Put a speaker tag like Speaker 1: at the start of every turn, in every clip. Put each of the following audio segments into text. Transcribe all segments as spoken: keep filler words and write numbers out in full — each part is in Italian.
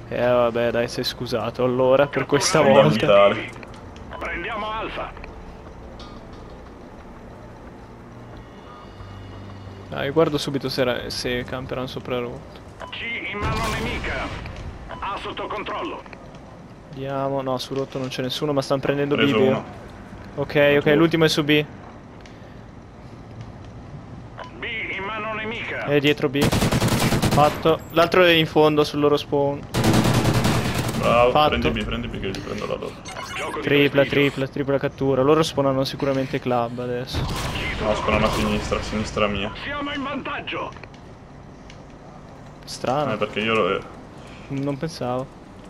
Speaker 1: Eh vabbè dai, sei scusato allora per questa
Speaker 2: Fondamentale.
Speaker 1: volta.
Speaker 3: Prendiamo Alfa.
Speaker 1: Dai, guardo subito se, era, se camperanno sopra il rotto.
Speaker 3: C in mano nemica. A sotto controllo.
Speaker 1: Vediamo, no, sul rotto non c'è nessuno, ma stanno prendendo B.
Speaker 2: Preso
Speaker 1: vero?
Speaker 2: uno.
Speaker 1: Ok, ok, l'ultimo è su B.
Speaker 3: B in mano nemica.
Speaker 1: È dietro B. Fatto. L'altro è in fondo sul loro spawn.
Speaker 2: Bravo,
Speaker 1: Fatto.
Speaker 2: prendi B, prendi B che gli prendo la dopo.
Speaker 3: Gioco di
Speaker 1: Tripla,
Speaker 3: prestigio.
Speaker 1: tripla, tripla cattura. Loro spawnano sicuramente club adesso.
Speaker 2: No, sparano a sinistra, a sinistra mia.
Speaker 3: Siamo in vantaggio.
Speaker 1: Strano,
Speaker 2: Eh, perché io lo... eh,
Speaker 1: non pensavo.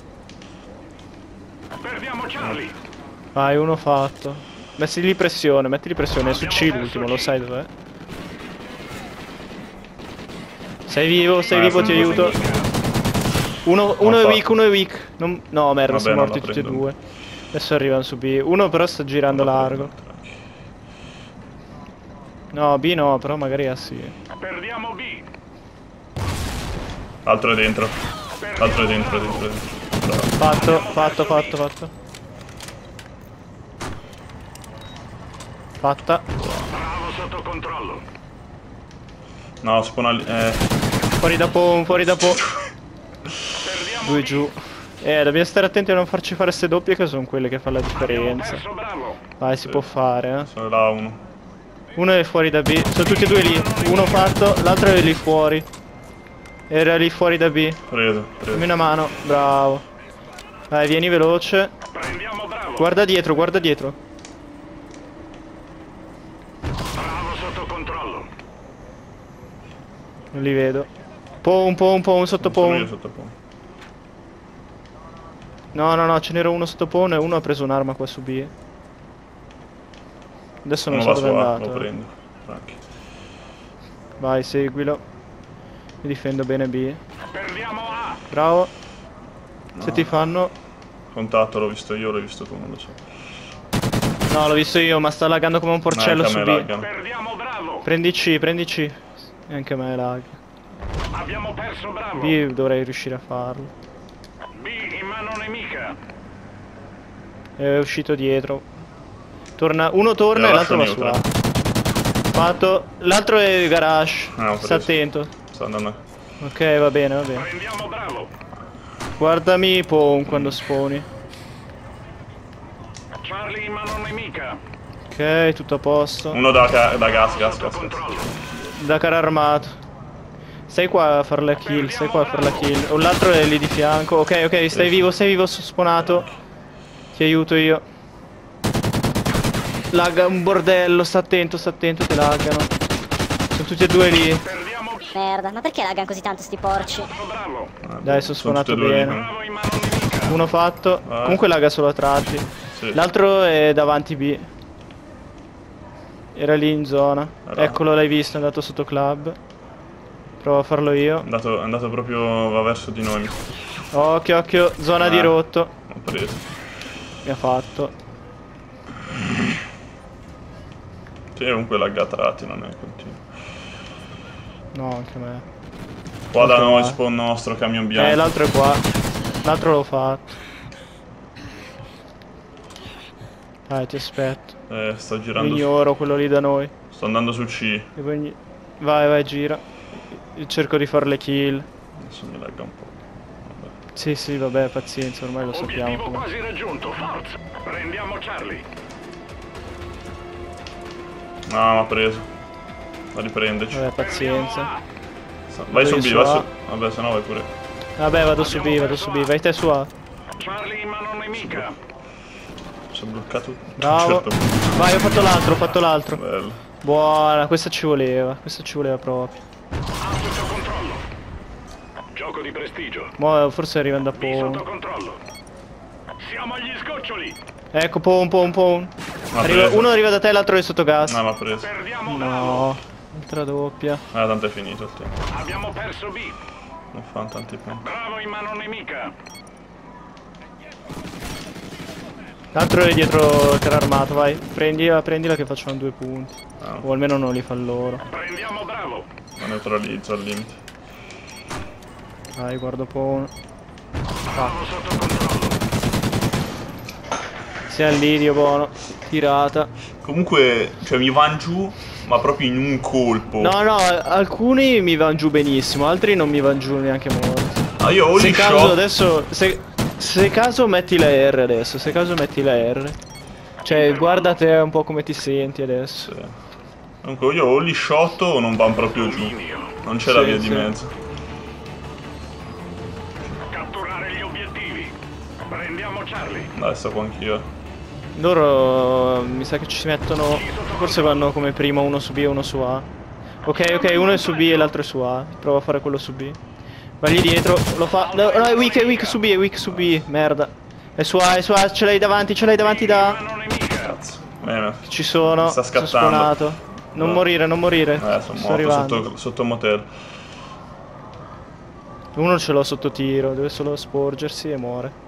Speaker 3: Perdiamo Charlie.
Speaker 1: Vai, uno fatto. Mettili pressione, mettili pressione. È su C l'ultimo, lo sai dov'è? Sei vivo, sei
Speaker 2: Eh,
Speaker 1: vivo, ti
Speaker 2: sono
Speaker 1: aiuto.
Speaker 2: sinistra.
Speaker 1: Uno, uno è
Speaker 2: fatto.
Speaker 1: weak, uno è weak. Non- no, merda,
Speaker 2: Vabbè,
Speaker 1: sono
Speaker 2: non
Speaker 1: morti
Speaker 2: la
Speaker 1: tutti e
Speaker 2: prendo.
Speaker 1: due. Adesso arrivano su B. Uno però sta girando
Speaker 2: Non la
Speaker 1: largo.
Speaker 2: prendo, tranqui.
Speaker 1: No, B no, però magari A sì.
Speaker 3: Perdiamo B.
Speaker 2: Altro è dentro. Altro è dentro, è dentro, è dentro. Bravo.
Speaker 1: Fatto, fatto, fatto, fatto. Fatta.
Speaker 3: Bravo sotto controllo.
Speaker 2: No, spona lì. Eh,
Speaker 1: Fuori da pon, fuori da pon.
Speaker 3: Perdiamo
Speaker 1: Due
Speaker 3: B.
Speaker 1: giù. Eh, dobbiamo stare attenti a non farci fare ste doppie che sono quelle che fanno la
Speaker 3: Abbiamo
Speaker 1: differenza.
Speaker 3: perso Bravo.
Speaker 1: Vai, si può fare, eh.
Speaker 2: sono là uno.
Speaker 1: Uno è fuori da B. Sono tutti e due lì. Uno fatto, l'altro è lì fuori. Era lì fuori da B.
Speaker 2: Preso,
Speaker 1: Dammi
Speaker 2: preso.
Speaker 1: una mano, bravo. Vai, vieni veloce.
Speaker 3: Prendiamo Bravo.
Speaker 1: Guarda dietro, guarda dietro.
Speaker 3: Bravo sotto controllo.
Speaker 1: Non li vedo. Pon, pon, pon, sotto
Speaker 2: Sono io
Speaker 1: pon.
Speaker 2: sotto pon.
Speaker 1: No, no, no, ce n'era uno sotto pon e uno ha preso un'arma qua su B. Adesso non
Speaker 2: Uno
Speaker 1: so
Speaker 2: va
Speaker 1: dove è
Speaker 2: su A,
Speaker 1: andato.
Speaker 2: lo
Speaker 1: eh.
Speaker 2: prendo. Tranqui.
Speaker 1: Vai, seguilo. Mi difendo bene B.
Speaker 3: Perdiamo A.
Speaker 1: Bravo.
Speaker 2: No.
Speaker 1: Se ti fanno...
Speaker 2: Contatto, l'ho visto io, l'hai visto tu, non lo so.
Speaker 1: No, l'ho visto io, ma sta laggando come un porcello
Speaker 2: Anche
Speaker 1: su
Speaker 2: a
Speaker 1: B.
Speaker 2: me laggano.
Speaker 3: Perdiamo Bravo.
Speaker 1: Prendi C, prendi C. E anche a me lag.
Speaker 3: Abbiamo perso Bravo.
Speaker 1: B dovrei riuscire a farlo.
Speaker 3: B in mano nemica.
Speaker 1: È uscito dietro. Torna, uno torna
Speaker 2: Io
Speaker 1: e l'altro va
Speaker 2: lascio
Speaker 1: su A.
Speaker 2: neutral.
Speaker 1: Fatto. L'altro è garage.
Speaker 2: Ah, ho
Speaker 1: Sta
Speaker 2: preso.
Speaker 1: attento.
Speaker 2: Sta andando.
Speaker 1: Ok, va bene, va bene.
Speaker 3: Prendiamo Bravo.
Speaker 1: Guardami pon quando sponi.
Speaker 3: Charlie in mano nemica.
Speaker 1: Ok, tutto a posto.
Speaker 2: Uno da, ca- da gas, gas,
Speaker 3: Sotto
Speaker 2: gas, gas.
Speaker 3: controllo.
Speaker 1: Da cara armato. Stai qua a fare la kill, stai qua a fare la kill. O l'altro è lì di fianco. Ok, ok, stai vivo, stai vivo, sono spawnato. Ti aiuto io. Lagga un bordello, sta attento, sta attento, ti laggano. Sono tutti e due lì.
Speaker 3: Perdiamo
Speaker 4: Merda, ma perché laggano così tanto sti porci?
Speaker 3: Bravo.
Speaker 2: Ah,
Speaker 1: Dai, sono spawnato
Speaker 2: tutti e due lì.
Speaker 1: bene.
Speaker 3: Bravo in mano nemica.
Speaker 1: Uno fatto.
Speaker 2: Vai.
Speaker 1: Comunque lagga solo a tratti.
Speaker 2: Sì.
Speaker 1: L'altro è davanti B. Era lì in zona.
Speaker 2: Allora.
Speaker 1: Eccolo, l'hai visto, è andato sotto club. Provo a farlo io.
Speaker 2: È andato, è andato proprio, va verso di noi.
Speaker 1: Occhio, occhio, zona di
Speaker 2: Ah.
Speaker 1: rotto.
Speaker 2: Ho preso.
Speaker 1: Mi ha fatto.
Speaker 2: Sì, comunque lagga tratti, non è continuo.
Speaker 1: No, anche a me.
Speaker 2: Qua da
Speaker 1: Ok,
Speaker 2: noi
Speaker 1: va.
Speaker 2: spawn nostro, camion
Speaker 1: Eh,
Speaker 2: bianco.
Speaker 1: l'altro è qua. L'altro l'ho fatto. Dai, ti aspetto.
Speaker 2: Eh, sto
Speaker 1: Lo
Speaker 2: girando. Su,
Speaker 1: ignoro quello lì da noi.
Speaker 2: sto andando su C.
Speaker 1: E poi ogni- Vai, vai, gira. Io cerco di fare le kill.
Speaker 2: Adesso mi lagga un po'. Vabbè.
Speaker 1: Sì, sì, vabbè, pazienza, ormai lo sappiamo.
Speaker 3: Obiettivo
Speaker 1: com'è.
Speaker 3: quasi raggiunto. Forza. Prendiamo Charlie.
Speaker 2: No, ma ha preso. Va a riprenderci.
Speaker 1: Vabbè, pazienza.
Speaker 2: Vai su
Speaker 1: io
Speaker 2: B,
Speaker 1: su
Speaker 2: vai
Speaker 1: A.
Speaker 2: su. Vabbè, se no vai pure.
Speaker 1: Vabbè, vado su B, vado su B. Vai te su A.
Speaker 3: Charlie in mano nemica.
Speaker 2: Sono bloccato.
Speaker 1: Bravo.
Speaker 2: A un certo punto.
Speaker 1: Vai, ho fatto l'altro, ho fatto l'altro.
Speaker 2: Bello.
Speaker 1: Buona, questa ci voleva. Questa ci voleva proprio.
Speaker 3: A sotto controllo. Gioco di prestigio.
Speaker 1: Mo' forse arrivano da
Speaker 3: B
Speaker 1: Pon.
Speaker 3: sotto controllo. Siamo agli sgoccioli.
Speaker 1: Ecco, Pon, Pon, Pon.
Speaker 2: Ma ha
Speaker 1: Arriva-
Speaker 2: preso.
Speaker 1: uno arriva da te, l'altro è sotto gas.
Speaker 2: No, ma ha preso.
Speaker 3: Perdiamo Bravo.
Speaker 1: No, altra doppia.
Speaker 2: Ah, tanto è finito il tempo.
Speaker 3: Abbiamo perso B.
Speaker 2: Non fanno tanti punti.
Speaker 3: Bravo in mano nemica.
Speaker 1: L'altro è dietro il carro armato, vai. Prendila, prendila che facciano due punti.
Speaker 2: Ah,
Speaker 1: O almeno non li fa loro.
Speaker 3: Prendiamo Bravo.
Speaker 2: ma neutralizzo al limite.
Speaker 1: Vai, guardo Pon.
Speaker 3: Bravo sotto controllo.
Speaker 1: Sia all'idio, buono. Tirata.
Speaker 2: Comunque, cioè mi van giù, ma proprio in un colpo.
Speaker 1: No, no, alcuni mi vanno giù benissimo, altri non mi vanno giù neanche molto.
Speaker 2: Ah, io ho
Speaker 1: Se
Speaker 2: gli
Speaker 1: caso
Speaker 2: shot.
Speaker 1: adesso, se, se caso metti la R adesso, se caso metti la R. Cioè, guarda te un po' come ti senti adesso.
Speaker 2: Sì. Comunque io o li shot o non van proprio giù. Non c'è la
Speaker 1: Sì,
Speaker 2: via di
Speaker 1: sì.
Speaker 2: mezzo.
Speaker 3: Catturare gli obiettivi. Prendiamo Charlie.
Speaker 2: Dai, sto qua anch'io.
Speaker 1: Loro mi sa che ci mettono. Forse vanno come prima uno su B e uno su A. Ok, ok, uno è su B e l'altro è su A. Prova a fare quello su B. Vagli dietro, lo fa. No, no, è weak, è weak su B, è weak su B. Merda. È su A, è su A, ce l'hai davanti, ce l'hai davanti da.
Speaker 3: Mano nemica.
Speaker 2: Cazzo. Bene.
Speaker 1: Ci sono.
Speaker 2: Sta
Speaker 1: sono
Speaker 2: scattando.
Speaker 1: spawnato. Non
Speaker 2: No.
Speaker 1: morire, non morire.
Speaker 2: Eh, sono
Speaker 1: Sto
Speaker 2: morto
Speaker 1: arrivando.
Speaker 2: sotto, sotto motel.
Speaker 1: Uno ce l'ho sotto tiro, deve solo sporgersi e muore.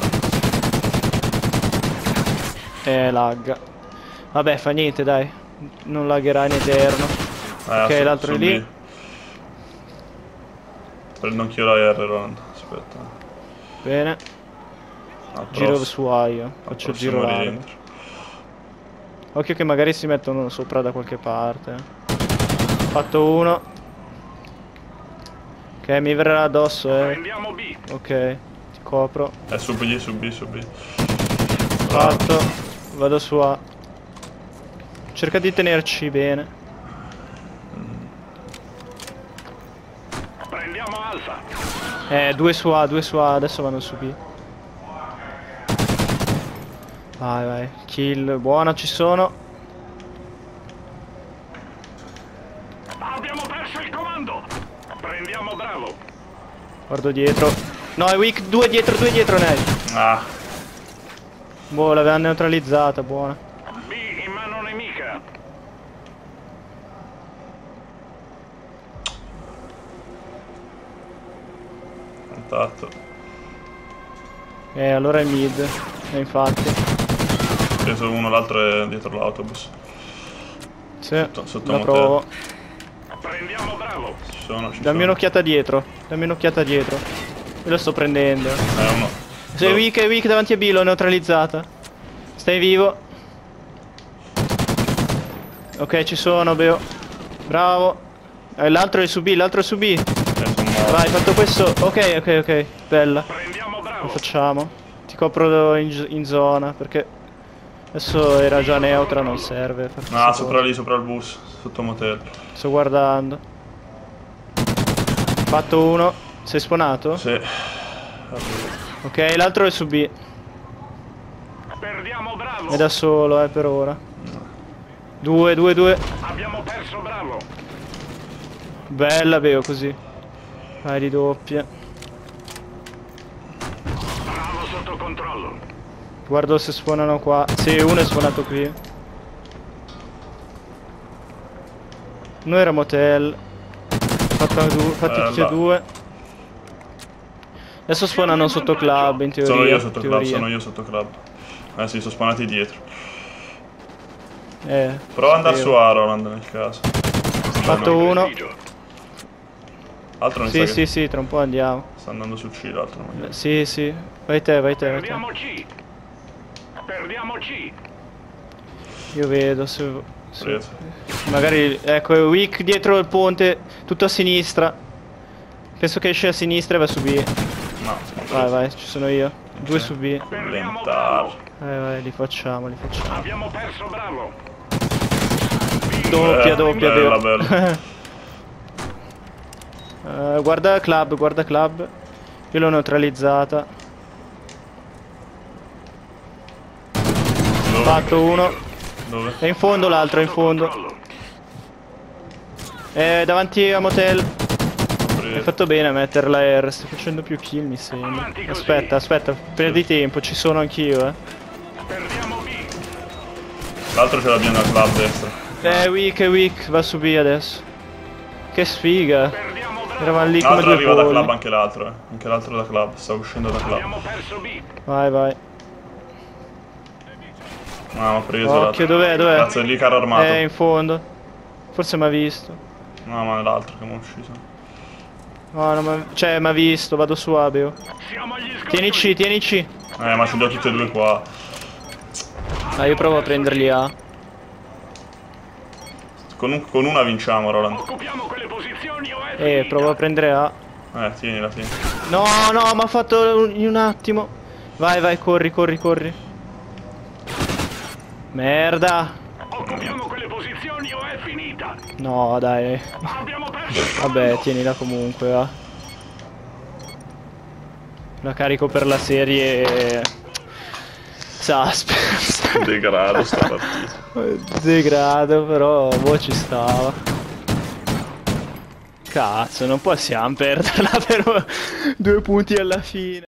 Speaker 1: Eh, lagga. Vabbè, fa niente, dai. Non lagherà in eterno.
Speaker 2: Eh,
Speaker 1: Ok,
Speaker 2: su-
Speaker 1: l'altro è
Speaker 2: su
Speaker 1: lì.
Speaker 2: B. Prendo anch'io la R, Roland. Aspetta.
Speaker 1: Bene.
Speaker 2: Al
Speaker 1: Giro
Speaker 2: prossimo-
Speaker 1: su A io.
Speaker 2: al
Speaker 1: Faccio il
Speaker 2: prossimo
Speaker 1: giro largo.
Speaker 2: rientro.
Speaker 1: Occhio che magari si mettono sopra da qualche parte. Fatto uno. Ok, mi verrà addosso, eh.
Speaker 3: Prendiamo B.
Speaker 1: Ok, ti copro.
Speaker 2: È su B, su B, su B.
Speaker 1: Fatto. Vado su A. Cerca di tenerci bene.
Speaker 3: Prendiamo Alfa.
Speaker 1: Eh, due su A, due su A, adesso vanno su B. Vai, vai. Kill, buona, ci sono.
Speaker 3: Abbiamo perso il comando. Prendiamo Bravo.
Speaker 1: Guardo dietro. No, è weak, due dietro, due dietro, Nel.
Speaker 2: Ah,
Speaker 1: Boh, l'aveva neutralizzata, buona.
Speaker 3: B in mano nemica.
Speaker 2: contatto.
Speaker 1: Eh, allora è mid. E infatti.
Speaker 2: Preso uno, l'altro è dietro l'autobus.
Speaker 1: Sì,
Speaker 2: Sotto- sotto
Speaker 1: la
Speaker 2: motel.
Speaker 1: provo.
Speaker 3: Prendiamo Bravo.
Speaker 2: Ci sono, ci
Speaker 1: Dammi
Speaker 2: sono.
Speaker 1: un'occhiata dietro. Dammi un'occhiata dietro. Io lo sto prendendo.
Speaker 2: Eh, uno.
Speaker 1: Se è weak, è weak davanti a B, l'ho neutralizzata. Stai vivo. Ok, ci sono, Beo. Bravo. Eh, l'altro è su B, l'altro è su B.
Speaker 2: Eh, sono morto.
Speaker 1: Vai, fatto questo. Ok, ok, ok. Bella.
Speaker 3: Prendiamo
Speaker 1: Lo
Speaker 3: Bravo.
Speaker 1: facciamo. Ti copro in, in zona perché adesso era già neutra, non serve. fare
Speaker 2: Ah,
Speaker 1: queste
Speaker 2: sopra
Speaker 1: cose.
Speaker 2: lì, sopra il bus. Sotto motel.
Speaker 1: Sto guardando. Fatto uno. Sei spawnato?
Speaker 2: Sì.
Speaker 1: Ok, l'altro è su B.
Speaker 3: Perdiamo Bravo.
Speaker 1: È da solo, eh, per ora. Due, due, due.
Speaker 3: Abbiamo perso Bravo.
Speaker 1: Bella, Beo, così. Vai di doppia.
Speaker 3: Bravo sotto controllo.
Speaker 1: Guardo se spawnano qua. Sì, uno è spawnato qui. Uno era motel. Fatto du- fatti tutti e
Speaker 2: Bella.
Speaker 1: due. Adesso spawnano sotto club in teoria.
Speaker 2: Sono io sotto club,
Speaker 1: teoria.
Speaker 2: sono io sotto club. Eh sì, sono spawnati dietro.
Speaker 1: Eh,
Speaker 2: Prova ad andare
Speaker 1: spero.
Speaker 2: su A, Roland, nel caso.
Speaker 1: Fatto uno.
Speaker 3: Prestigio.
Speaker 2: L'altro mi
Speaker 1: Sì,
Speaker 2: sa
Speaker 1: sì,
Speaker 2: che
Speaker 1: sì, tra un po' andiamo.
Speaker 2: sta andando su C, l'altro non
Speaker 1: Eh, Sì, sì. Vai te, vai te, vai te.
Speaker 3: Perdiamo C. Perdiamo C.
Speaker 1: Io vedo se... se-
Speaker 2: preso.
Speaker 1: Magari, ecco, è weak dietro il ponte, tutto a sinistra. Penso che esce a sinistra e va su B.
Speaker 2: No,
Speaker 1: Vai, vai, ci sono io. Due su B.
Speaker 3: Perdiamo
Speaker 2: Lentaro.
Speaker 3: Bravo.
Speaker 1: Vai, vai, li facciamo, li facciamo.
Speaker 3: Abbiamo perso Bravo.
Speaker 1: Doppia,
Speaker 2: Eh,
Speaker 1: doppia,
Speaker 2: bella,
Speaker 1: Beo.
Speaker 2: bella.
Speaker 1: Eh, guarda club, guarda club. Io l'ho neutralizzata.
Speaker 2: Dove?
Speaker 1: Fatto uno.
Speaker 2: Dove?
Speaker 1: È in fondo l'altro, è in fondo.
Speaker 3: Controllo.
Speaker 1: È davanti a motel. Hai
Speaker 2: Preso.
Speaker 1: fatto bene a mettere la R, stai facendo più kill mi sembra.
Speaker 3: Avanti così.
Speaker 1: Aspetta, aspetta, perdi tempo, ci sono anch'io, eh.
Speaker 3: Perdiamo B.
Speaker 2: L'altro ce l'abbiamo al club destra.
Speaker 1: Eh, weak, è weak, va su B adesso. Che sfiga.
Speaker 3: Perdiamo Bravo.
Speaker 1: Eravamo lì come
Speaker 2: L'altro
Speaker 1: due
Speaker 2: arriva da club
Speaker 1: polli.
Speaker 2: anche l'altro, eh. Anche l'altro da club, sta uscendo da club.
Speaker 3: Abbiamo perso B.
Speaker 1: Vai, vai.
Speaker 2: No, ho preso
Speaker 1: Occhio,
Speaker 2: l'altro.
Speaker 1: dov'è, dov'è?
Speaker 2: Cazzo, è lì carro armato.
Speaker 1: È in fondo. Forse mi ha visto.
Speaker 2: No, ma è l'altro che mi è uscito.
Speaker 1: No, no, ma... Cioè, mi ha visto, vado su Abeo.
Speaker 3: Siamo agli scontri.
Speaker 1: Tieni C, tieni C.
Speaker 2: Eh, ma sono già tutti e due qua.
Speaker 1: Ah, io provo a prenderli A.
Speaker 2: Con, un- con una vinciamo, Roland.
Speaker 3: Occupiamo quelle posizioni o è
Speaker 1: Eh,
Speaker 3: finita?
Speaker 1: provo a prendere A.
Speaker 2: Eh, tienila, tieni.
Speaker 1: No, no, mi ha fatto un, in un attimo. Vai, vai, corri, corri, corri. Merda.
Speaker 3: Occupiamo quelle posizioni o è finita?
Speaker 1: No, dai.
Speaker 3: Abbiamo perso il
Speaker 1: Vabbè,
Speaker 3: comando.
Speaker 1: tienila comunque, va. La carico per la serie... Suspense.
Speaker 2: Degrado sta partita.
Speaker 1: Degrado, però boh, ci stava. Cazzo, non possiamo perderla per due punti alla fine.